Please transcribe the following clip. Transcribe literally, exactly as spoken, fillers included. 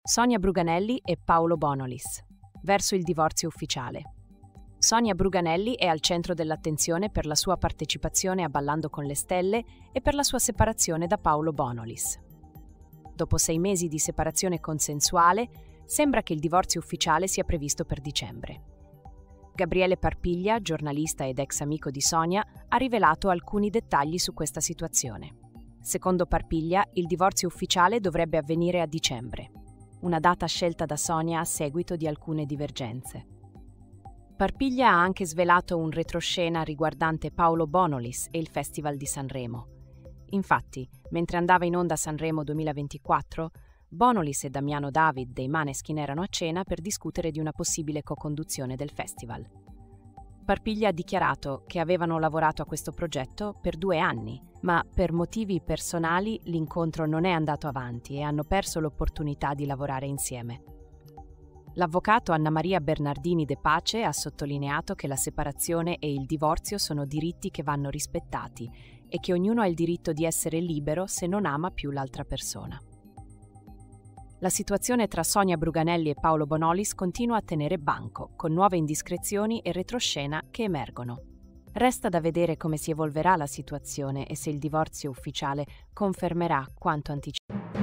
Sonia Bruganelli e Paolo Bonolis. Verso il divorzio ufficiale. Sonia Bruganelli è al centro dell'attenzione per la sua partecipazione a Ballando con le Stelle e per la sua separazione da Paolo Bonolis. Dopo sei mesi di separazione consensuale, sembra che il divorzio ufficiale sia previsto per dicembre. Gabriele Parpiglia, giornalista ed ex amico di Sonia, ha rivelato alcuni dettagli su questa situazione. Secondo Parpiglia, il divorzio ufficiale dovrebbe avvenire a dicembre, una data scelta da Sonia a seguito di alcune divergenze. Parpiglia ha anche svelato un retroscena riguardante Paolo Bonolis e il Festival di Sanremo. Infatti, mentre andava in onda Sanremo duemilaventiquattro, Bonolis e Damiano David dei Maneskin erano a cena per discutere di una possibile co-conduzione del festival. Parpiglia ha dichiarato che avevano lavorato a questo progetto per due anni, ma per motivi personali l'incontro non è andato avanti e hanno perso l'opportunità di lavorare insieme. L'avvocato Anna Maria Bernardini De Pace ha sottolineato che la separazione e il divorzio sono diritti che vanno rispettati e che ognuno ha il diritto di essere libero se non ama più l'altra persona. La situazione tra Sonia Bruganelli e Paolo Bonolis continua a tenere banco, con nuove indiscrezioni e retroscena che emergono. Resta da vedere come si evolverà la situazione e se il divorzio ufficiale confermerà quanto anticipato.